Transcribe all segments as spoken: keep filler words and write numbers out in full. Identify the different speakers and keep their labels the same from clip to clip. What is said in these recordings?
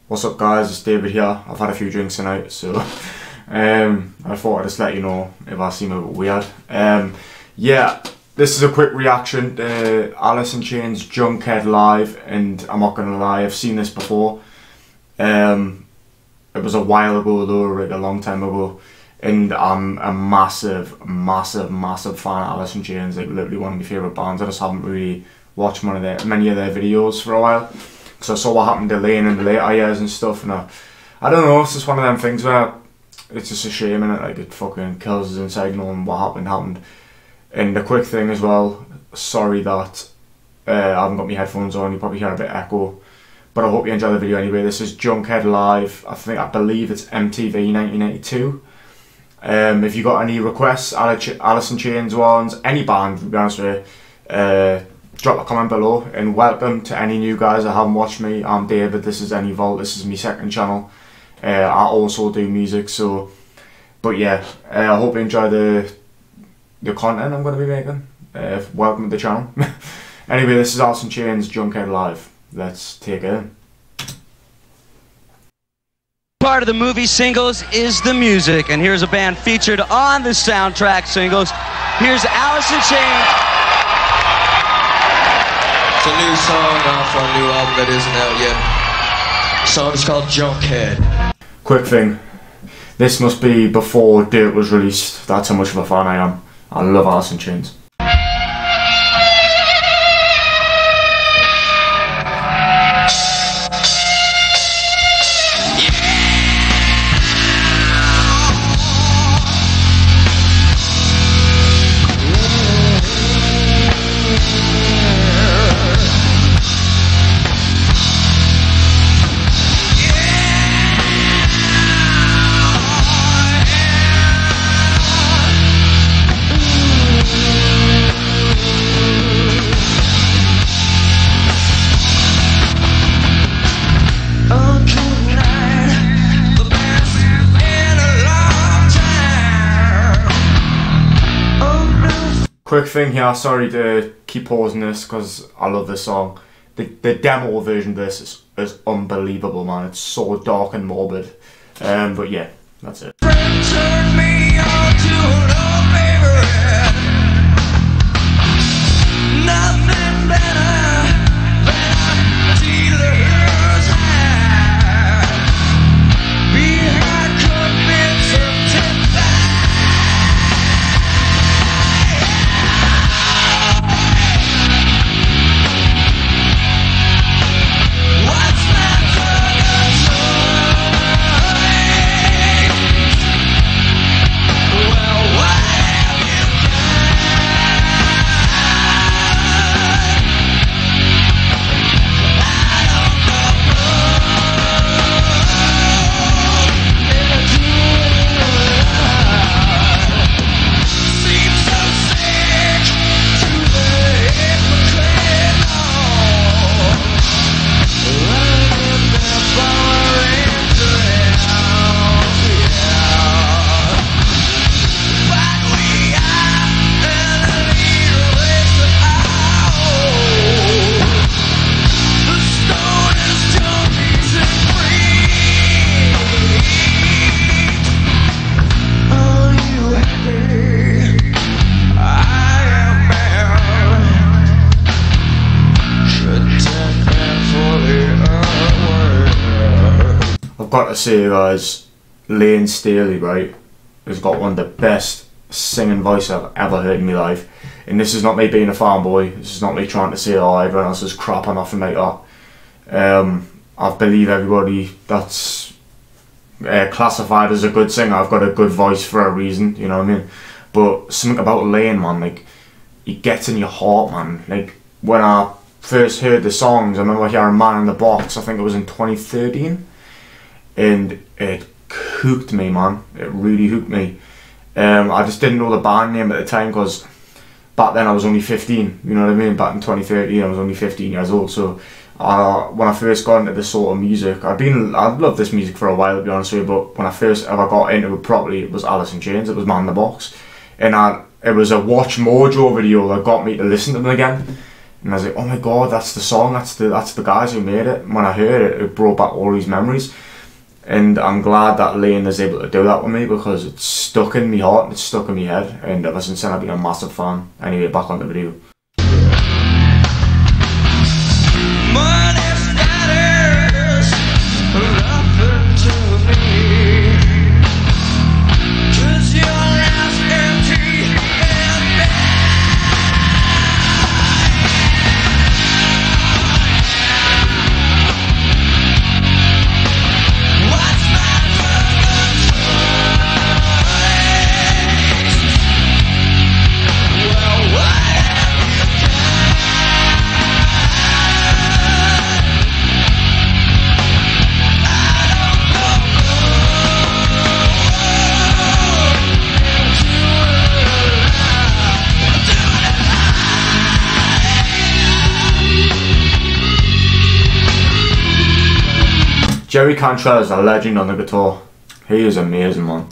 Speaker 1: What's up guys, it's David here. I've had a few drinks tonight, so um, I thought I'd just let you know if I seem a bit weird. Um, yeah, this is a quick reaction to Alice in Chains' Junkhead Live, and I'm not gonna lie, I've seen this before. Um, it was a while ago though, like a long time ago, and I'm a massive, massive, massive fan of Alice in Chains, like literally one of my favourite bands. I just haven't really watched one of their, many of their videos for a while. So I saw what happened to Layne in the later years and stuff, and I, I don't know, it's just one of them things where it's just a shame, innit? Like it fucking kills us inside knowing what happened happened. And the quick thing as well, sorry that uh, I haven't got my headphones on, you probably hear a bit of echo, but I hope you enjoy the video anyway. This is Junkhead Live. I think I believe it's M T V nineteen ninety-two. Um, if you got any requests, Alice in Chains ones, any band, to be honest with you, uh, drop a comment below. And welcome to any new guys that haven't watched me. I'm David, this is Any Vault, this is my second channel. Uh, I also do music, so, but yeah, uh, I hope you enjoy the the content I'm going to be making. Uh, welcome to the channel. Anyway, this is Alice in Chains' Junkhead Live. Let's take it in.
Speaker 2: Part of the movie singles is the music, and here's a band featured on the soundtrack singles. Here's Alice in Chains.
Speaker 3: It's a new song uh, from a new album that isn't out yet. The song is called Junkhead.
Speaker 1: Quick thing, this must be before Dirt was released. That's how much of a fan I am. I love Alice in Chains. Quick thing here, sorry to keep pausing this because I love this song. The, the demo version of this is, is unbelievable, man. It's so dark and morbid. Um, but yeah, that's it. Got to say guys, Layne Staley, right, has got one of the best singing voice I've ever heard in my life. And this is not me being a fanboy, this is not me trying to say, oh, everyone else is crap or nothing like that. Um, I believe everybody that's uh, classified as a good singer, I've got a good voice for a reason, you know what I mean? But something about Layne, man, like, it gets in your heart, man. Like, when I first heard the songs, I remember hearing Man in the Box, I think it was in twenty thirteen. And it hooked me, man. It really hooked me. Um, I just didn't know the band name at the time because back then I was only fifteen. You know what I mean? Back in twenty thirteen, I was only fifteen years old. So uh, when I first got into this sort of music, I've been I've loved this music for a while, to be honest with you. But when I first ever got into it properly, it was Alice in Chains. It was Man in the Box, and I, it was a Watch Mojo video that got me to listen to them again. And I was like, oh my god, that's the song, that's the that's the guys who made it. And when I heard it, it brought back all these memories. And I'm glad that Layne is able to do that with me, because it's stuck in my heart and it's stuck in my head. And ever since then I've been a massive fan. Anyway, back on the video. Jerry Cantrell is a legend on the guitar. He is amazing, man.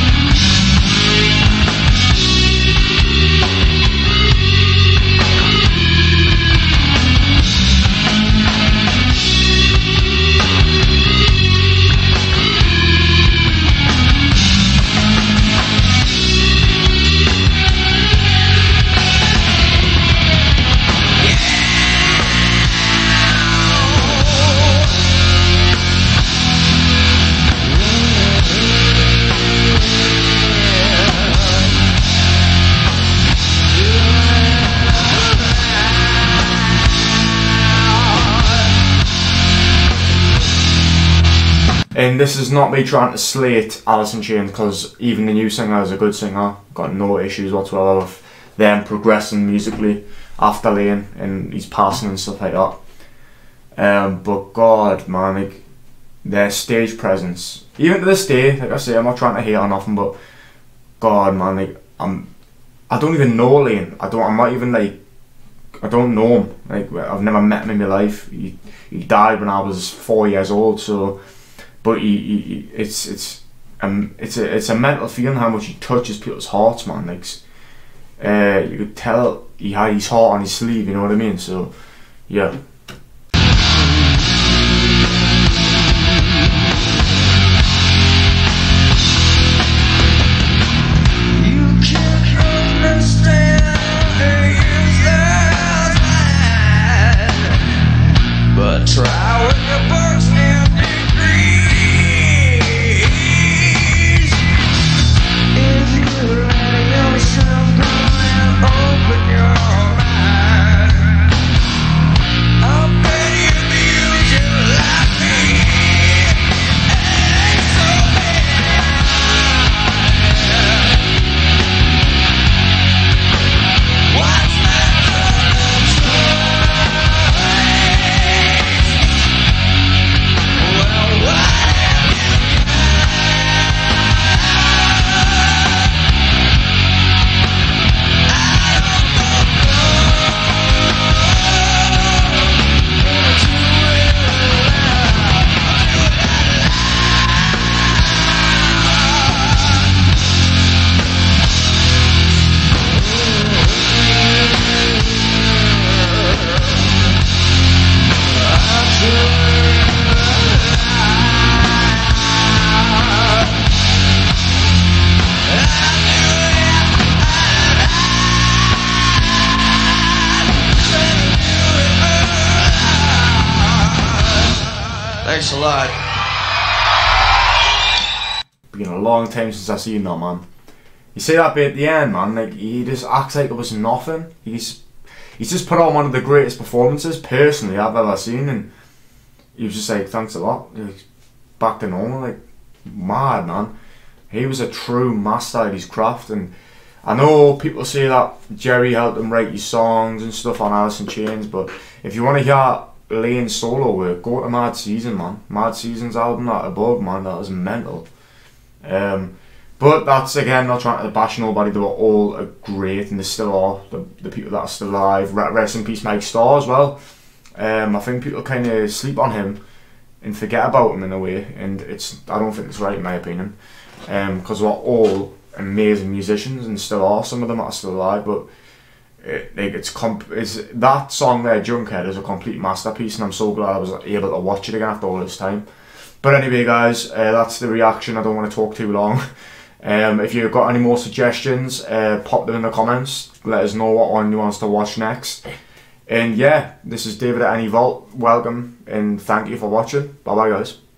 Speaker 1: And this is not me trying to slate Alice in Chains, because even the new singer is a good singer. Got no issues whatsoever with them progressing musically after Layne and he's passing and stuff like that. Um, but God, man, like their stage presence, even to this day, like I say, I'm not trying to hate on nothing, but God, man, like I'm, I don't even know Layne. I don't. I'm not even like, I don't know him. Like I've never met him in my life. He he died when I was four years old, so. But he, he, it's it's um it's a it's a mental feeling how much he touches people's hearts, man. Like, uh, you could tell he had his heart on his sleeve. You know what I mean? So, yeah.
Speaker 3: Thanks a lot.
Speaker 1: Been a long time since I've seen that, man. You see that bit at the end, man, like he just acts like it was nothing. He's he's just put on one of the greatest performances personally I've ever seen, and he was just like, thanks a lot, like, back to normal. Like, mad, man. He was a true master at his craft. And I know people say that Jerry helped him write his songs and stuff on Alice in Chains, but if you want to hear Layne's solo work, go to Mad Season, man. Mad Season's album, that Above, man, that was mental. Um, but that's, again, not trying to bash nobody. They were all great, and they still are, the, the people that are still alive. Rest in peace Mike Starr as well. Um, I think people kind of sleep on him and forget about him in a way, and it's I don't think it's right in my opinion, because um, we're all amazing musicians and still are. Some of them are still alive, but it, like it's comp is that song there, Junkhead, is a complete masterpiece, and I'm so glad I was able to watch it again after all this time. But anyway, guys, uh, that's the reaction. I don't want to talk too long. Um, if you've got any more suggestions, uh, pop them in the comments. Let us know what one you want us to watch next. And yeah, this is David at Any Vault. Welcome and thank you for watching. Bye bye, guys.